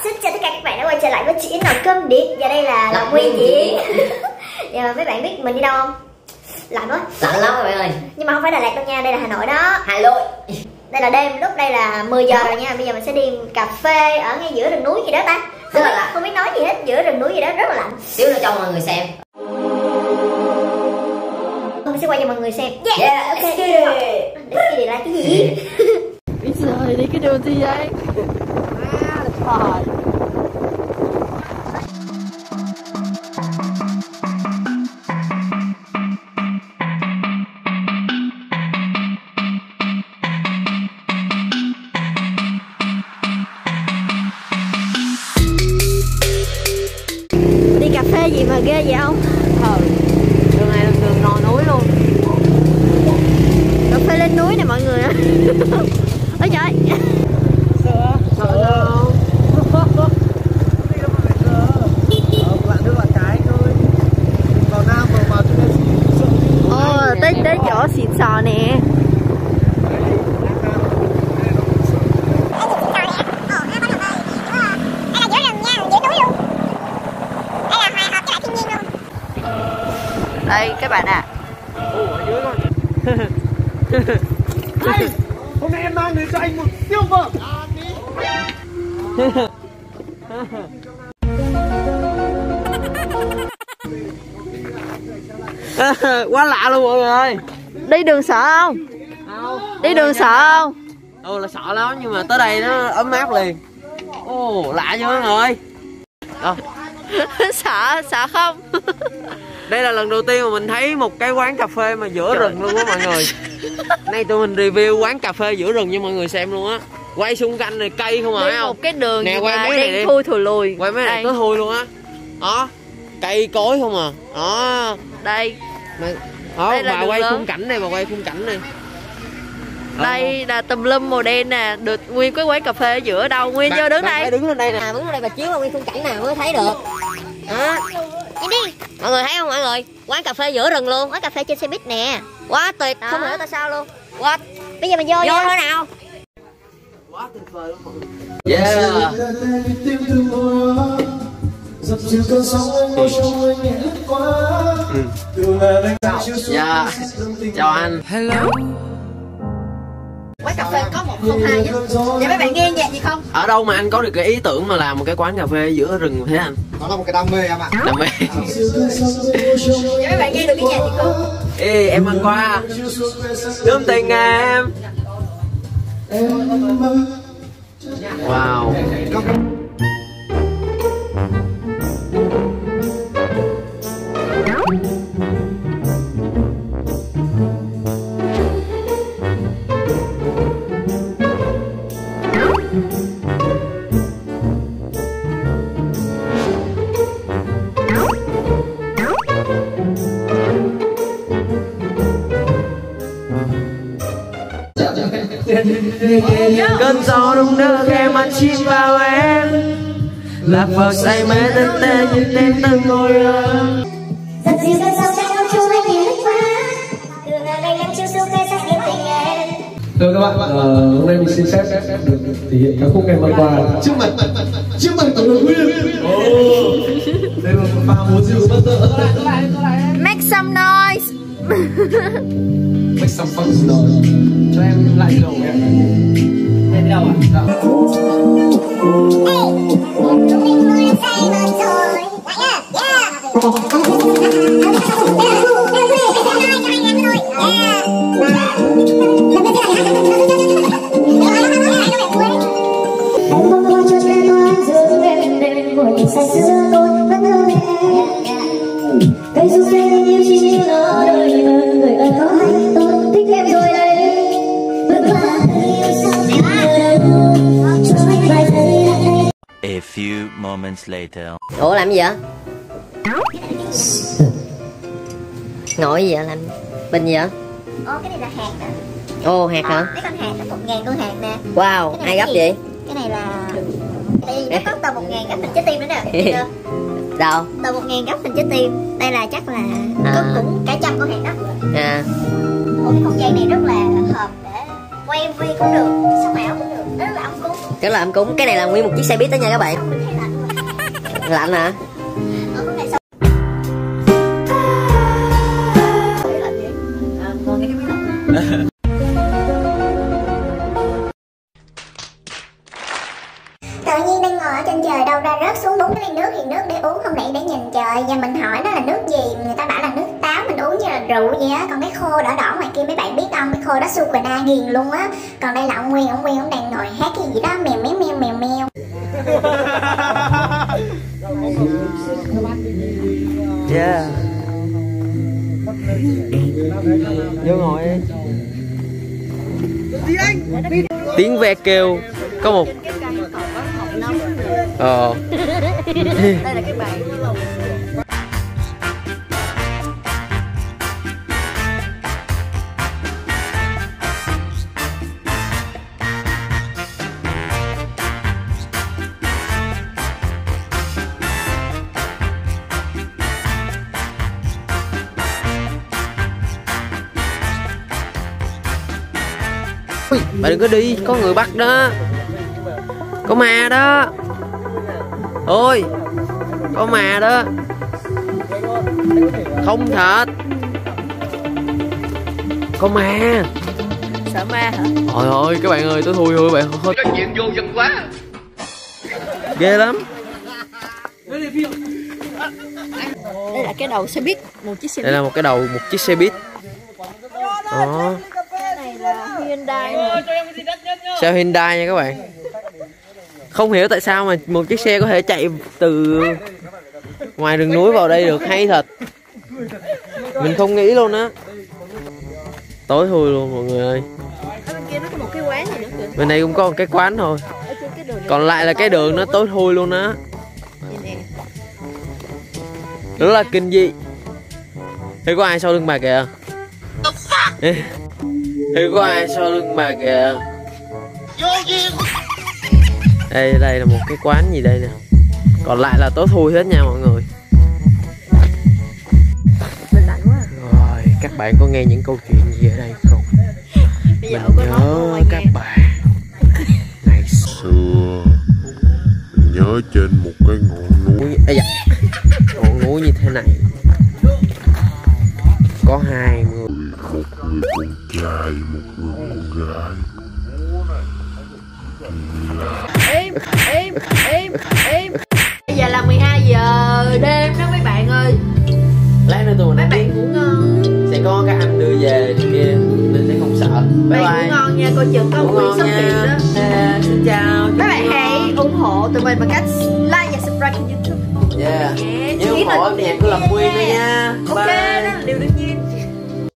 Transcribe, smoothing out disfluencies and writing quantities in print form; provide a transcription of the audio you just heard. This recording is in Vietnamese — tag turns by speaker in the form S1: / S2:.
S1: Xin chào tất cả các bạn đã quay trở lại với chị Yến Nồi Cơm Điện. Và đây là Lộc Nguyên chị. Giờ mấy bạn biết mình đi đâu không? Lạnh quá.
S2: Lạnh lắm các bạn ơi.
S1: Nhưng mà không phải Đà Lạt đâu nha, đây là Hà Nội đó.
S2: Hà Nội.
S1: Đây là đêm, lúc đây là 10 giờ rồi nha. Bây giờ mình sẽ đi cà phê ở ngay giữa rừng núi gì đó ta. Không biết nói gì hết, giữa rừng núi gì đó rất là lạnh.
S2: Xíu nữa cho mọi người xem.
S1: Mình sẽ quay cho mọi người xem.
S2: Yeah,
S1: ok.
S2: let's
S1: Cái này là cái gì?
S3: Bây giờ đi cái đường gì vậy? Trời.
S1: Đi cà phê gì mà ghê vậy không?
S3: Đường này là đường nò núi luôn.
S1: Cà phê lên núi nè mọi người. Ôi trời.
S3: Sợ đâu.
S1: Ồ, tới chỗ xịn sò nè.
S3: Đây các bạn ạ.
S4: Đây, hôm nay em mang đến cho anh một siêu phẩm.
S3: Quá lạ luôn mọi người ơi.
S1: Đi đường sợ không? Đi đường sợ không?
S3: Là sợ lắm nhưng mà tới đây nó ấm áp liền. Ồ, lạ chưa mọi người.
S1: Sợ không?
S3: Đây là lần đầu tiên mà mình thấy một cái quán cà phê mà giữa rừng luôn á mọi người. Nay tụi mình review quán cà phê giữa rừng cho mọi người xem luôn á. Quay xung quanh này cây không à,
S1: Đi
S3: không?
S1: một cái đường
S3: nè,
S1: gì
S3: quay
S1: mà
S3: mấy này
S1: đen
S3: đi.
S1: thui thùi lùi.
S3: Quay mấy này tối thui luôn á. Đó, cây cối không à. Đó.
S1: Đây.
S3: Đó,
S1: Đây là
S3: bà
S1: đường
S3: quay
S1: lớn.
S3: khung cảnh này, bà quay khung cảnh này.
S1: Đây là tùm lum màu đen nè, được nguyên cái quán cà phê ở giữa đâu. Nguyên vô đứng đây.
S3: Đứng lên đây nè.
S2: Đứng đây và chiếu vào nguyên khung cảnh nào mới thấy được. Đó.
S1: Đi đi.
S2: Mọi người thấy không mọi người? Quán cà phê giữa rừng luôn.
S1: Quán cà phê trên xe buýt nè.
S2: Quá tuyệt.
S1: Không hiểu tại sao luôn.
S2: Quá.
S1: Bây giờ mình vô
S2: Vô
S1: nha.
S2: thôi nào.
S3: Quá tuyệt vời luôn mọi người. Yeah. Dạ. Chào anh. Hello.
S1: Quán cà phê có 102 nhé. Vậy mấy bạn nghe nhạc gì không?
S3: Ở đâu mà anh có được cái ý tưởng mà làm một cái quán cà phê giữa rừng thế anh?
S4: Đó là một cái đam mê em ạ.
S3: Đam mê.
S1: Vậy mấy bạn nghe được cái nhạc gì không?
S3: Ê em ăn qua. Đơm tình em. Wow. Cơn gió đung đưa khe mắt chim vào em, lạc vào say mê tên tên như tên từng ngồi ơi.
S1: Giật dịu cơn sóng trắng trong chuông anh nhìn lướt qua. Đường nào đây em chiêu siêu cây sắc đến tình em.
S4: Thưa các bạn, hôm nay mình xin phép được thể hiện ca khúc Em Ăn Qua trước mặt của Lộc Nguyên. Đây là một pha múa dịu bất tợ.
S1: Make some noise.
S4: Make some fun noise. Cho em lại đầu em. Em đi đâu ạ?
S5: A few moments later.
S2: Ủa làm gì vậy? Ngồi gì vậy? Làm bình gì vậy?
S1: Cái này là hạt đó.
S2: Ồ hạt hả?
S1: Mấy con hạt, có 1000 con hạt nè.
S2: Wow, ai gấp vậy?
S1: Cái này là đây nó có tờ 1000 gấp hình trái tim nữa nè.
S2: Đâu?
S1: Tờ 1000 gấp hình trái tim. Đây là chắc là có cũng cả trăm con hạt đó.
S2: À.
S1: Ủa, cái không gian này rất là hợp để quay MV cũng được, sống ảo cũng được. Đó là ong cúng.
S2: Cái là ong cúng, cái này là nguyên một chiếc xe buýt đó nha các bạn.
S1: Mình thấy lạnh quá.
S2: Lạnh hả?
S1: Cái này sao?
S2: Ngon cái biết.
S1: Tự nhiên đang ngồi ở trên trời đâu ra rớt xuống 4 ly nước thì nước để uống không lẽ để nhìn trời. Và mình hỏi nó là nước gì, người ta bảo là nước táo, mình uống như là rượu vậy á. Còn cái khô đỏ đỏ ngoài kia mấy bạn biết không, cái khô đó Sukuna ghiền luôn á. Còn đây là ông Nguyên ông đang ngồi hát cái gì đó mèo méo mèo mèo mèo.
S3: Yeah. Vô ngồi đi. Tiếng ve kêu có một
S2: Đây là cái bàn.
S3: Ui, bà đừng có đi, có người bắt đó. Có ma đó. Ôi, có ma đó. Không thật. Có ma.
S2: Sợ ma hả?
S3: Trời ơi, các bạn ơi, tôi thui bạn. Cái chuyện vô dân quá. Ghê lắm.
S2: Đây là cái đầu xe buýt, một chiếc xe buýt.
S3: Đây là một cái đầu một chiếc xe buýt. Đó.
S2: Cái này là Hyundai.
S3: Xe Hyundai nha các bạn. Không hiểu tại sao mà một chiếc xe có thể chạy từ ngoài rừng núi vào đây được, hay thật. Mình không nghĩ luôn á. Tối thui luôn mọi người ơi.
S2: Ở bên kia nó có một cái quán gì nữa kìa.
S3: Bên này cũng có một cái quán thôi.
S2: Ở trên cái đường này.
S3: Còn lại là cái đường nó tối thui luôn á.
S2: Nhìn nè.
S3: Rất là kinh dị. Thấy có ai sau lưng bà kìa. Thấy có ai sau lưng bà kìa. Đây là một cái quán gì đây nè. Còn lại là tối thui hết nha mọi người.
S2: Lạnh quá.
S3: Rồi các bạn có nghe những câu chuyện gì ở đây không?
S2: Bây giờ
S3: Mình nhớ các bạn ngày
S6: xưa nhớ trên một cái ngọn núi.
S3: Ây da, ngọn núi như thế này có hai người,
S6: một người con trai, một người con gái.
S2: Em. Bây giờ là 12 giờ đêm đó mấy bạn ơi.
S3: lát nữa tụi mình
S2: Mấy bạn ngủ ngon.
S3: sẽ có các anh đưa về này kia nên sẽ không sợ. Bye
S2: Bạn ngủ ngon nha, coi chừng có
S3: Ngủ
S2: Nguyên
S3: ngon
S2: xuất
S3: nha.
S2: hiện đó.
S3: Xin chào.
S2: Các bạn hãy ủng hộ tụi mình bằng cách like và subscribe kênh YouTube.
S3: Yeah.
S2: Yeah,
S3: Nhớ ủng hộ âm nhạc của Lập Nguyên nữa nha. Bye.